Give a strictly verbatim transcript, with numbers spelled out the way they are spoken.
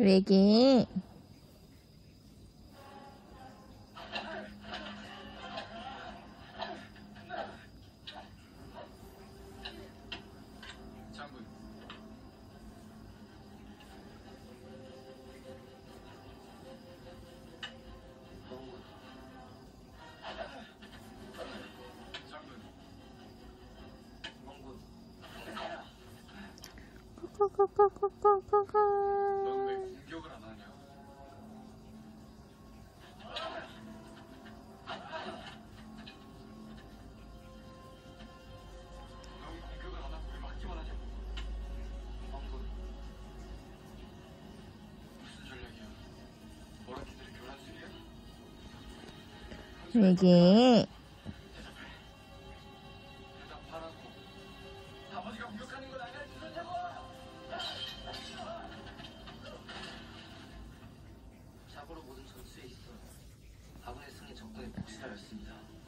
레게 장군. 장군. 멍군. 넌 왜 공격을 안 하냐? 넌 공격을 안 하고 왜 막기만 하냐고. 멍군. 무슨 전략이야? 머라키들의 교란술이야? 레게 대답하라고. 아버지가 공격하는 건 아니야, 주선자고! 자고로 모든 전투에 있어 아군의 승리 적군의 복수하였습니다.